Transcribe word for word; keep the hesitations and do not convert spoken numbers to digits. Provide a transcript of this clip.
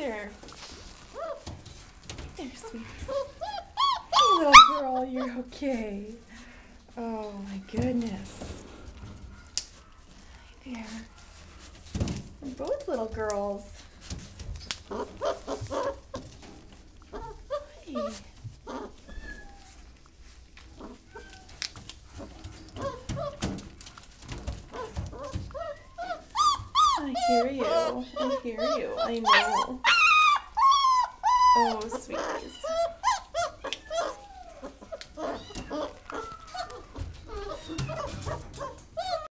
there. There, sweetie. Hey, little girl, you're okay. Oh my goodness. Hi there. We're both little girls. Hey. I hear you. I hear you. I know. Oh, sweeties.